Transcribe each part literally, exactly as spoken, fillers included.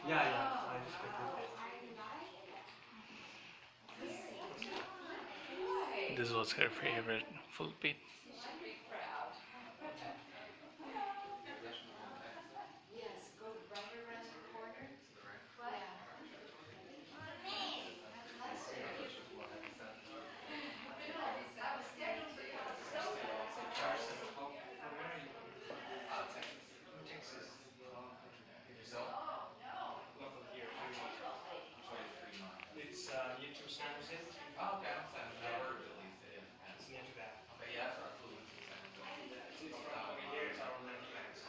Yeah, yeah. I respect it. This was her favorite full pit. Local here, three months. It's uh, near to San Jose. Yeah, it's near to that. Yeah, it's, it's from okay. Here is our land plans.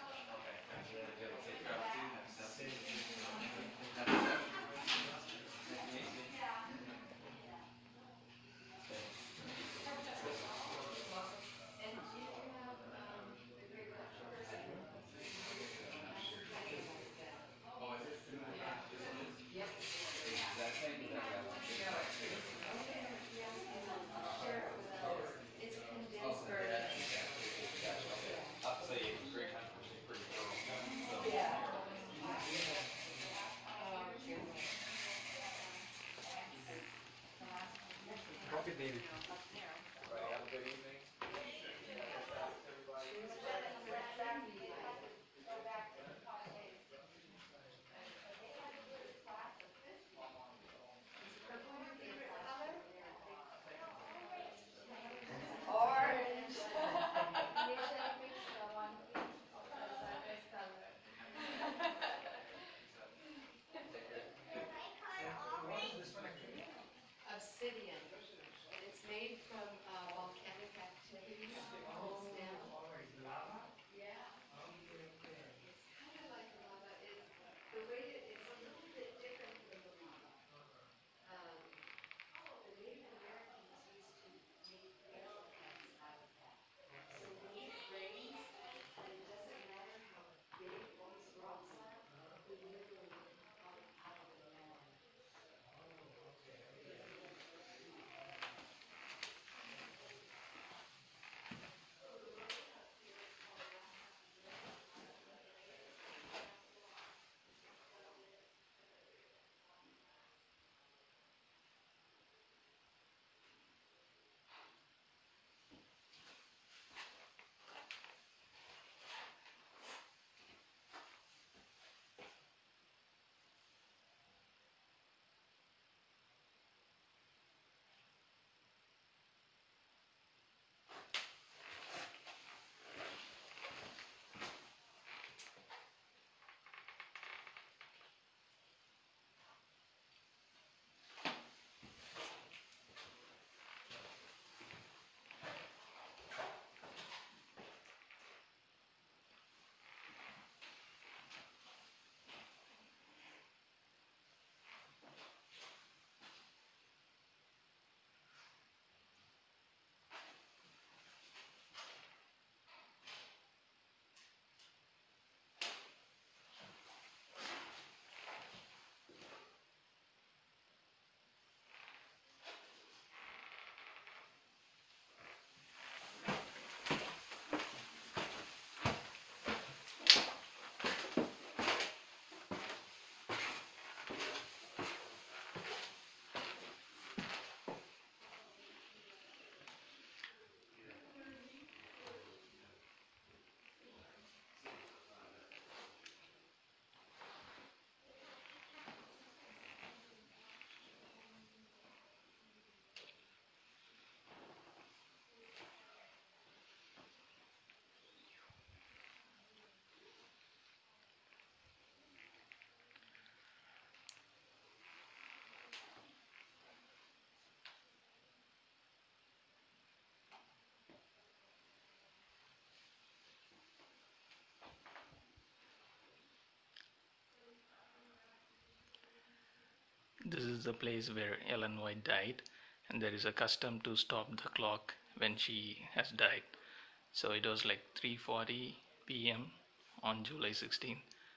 Same, same thing. Copy, David. And what is this one actually? Oh, it's lava? Okay, okay. Oh, okay, okay. This is the place where Ellen White died, and there is a custom to stop the clock when she has died. So it was like three forty p m on July sixteenth.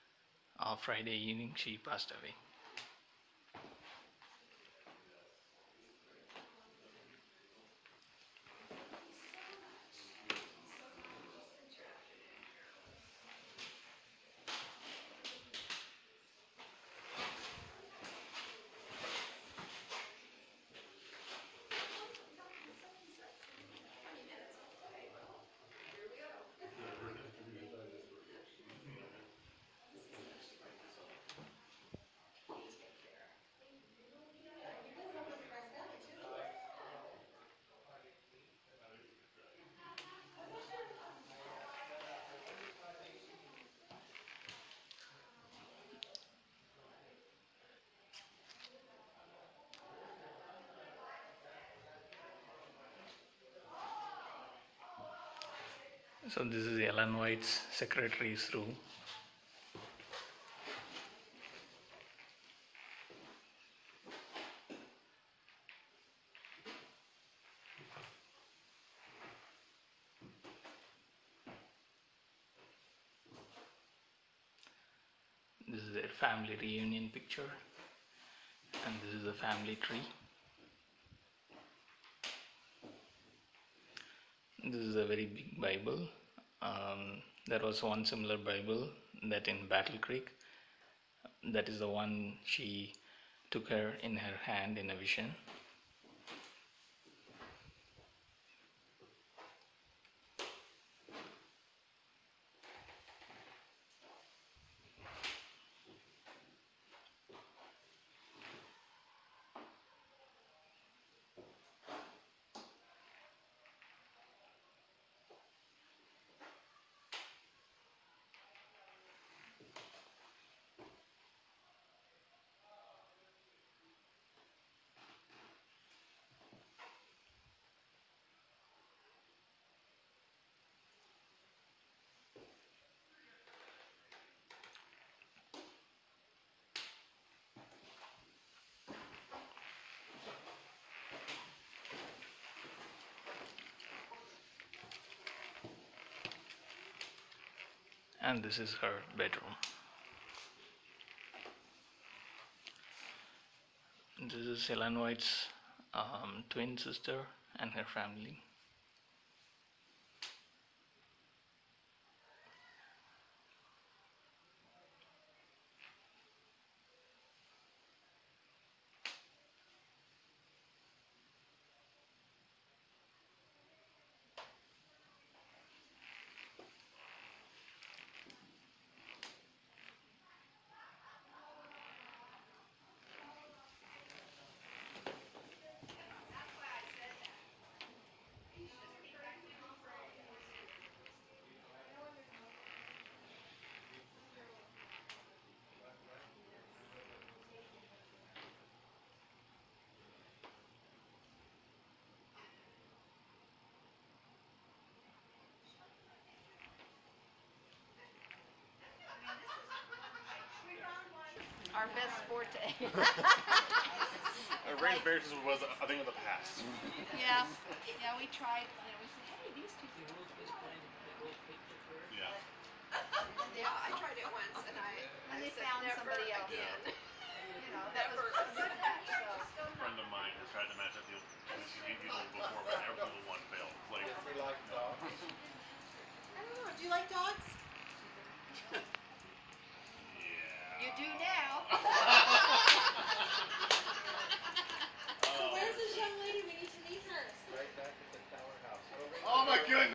Uh, Friday evening, she passed away. So this is Ellen White's secretary's room. This is their family reunion picture, and this is a family tree. This is a very big Bible. Um, there was one similar Bible that in Battle Creek. That is the one she took her in her hand in a vision. And this is her bedroom. This is Ellen White's um, twin sister and her family. Our best forte. Uh, Raised bears was a thing of the past. Yeah, yeah, we tried, you know, we said, hey, these two people. Yeah. Yeah, I tried it once and I, and they found somebody else. Yeah. You know, that was a good match, so. A friend of mine has tried to match up the Angel before, but every single one failed. Like, We like dogs. I don't know, do you like dogs? yeah. You do now.